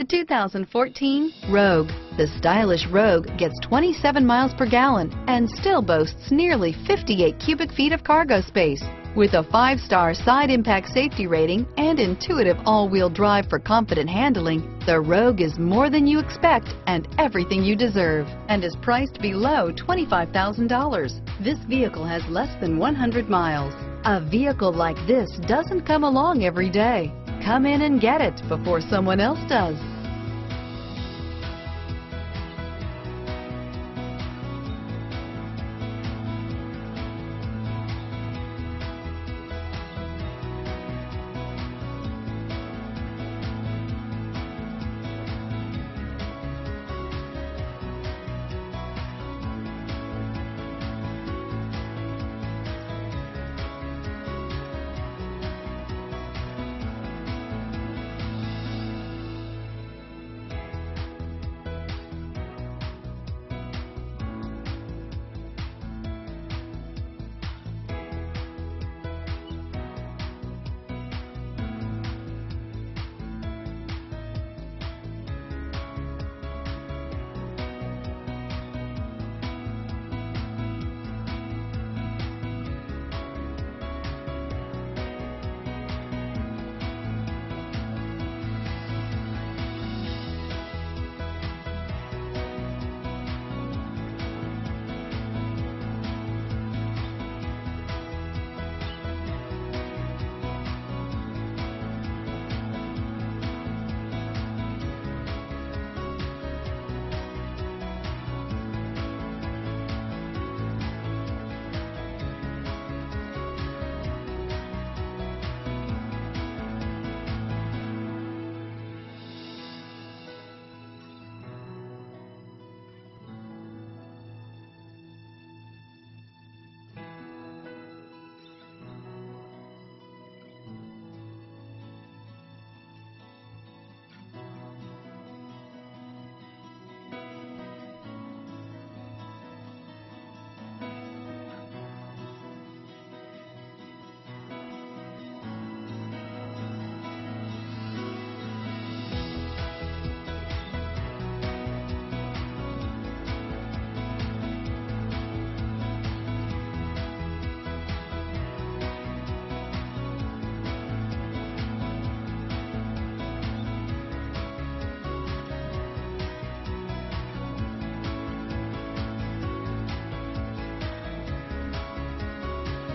The 2014 Rogue. The stylish Rogue gets 27 miles per gallon and still boasts nearly 58 cubic feet of cargo space. With a 5-star side impact safety rating and intuitive all-wheel drive for confident handling, the Rogue is more than you expect and everything you deserve, and is priced below $25,000. This vehicle has less than 100 miles. A vehicle like this doesn't come along every day. Come in and get it before someone else does.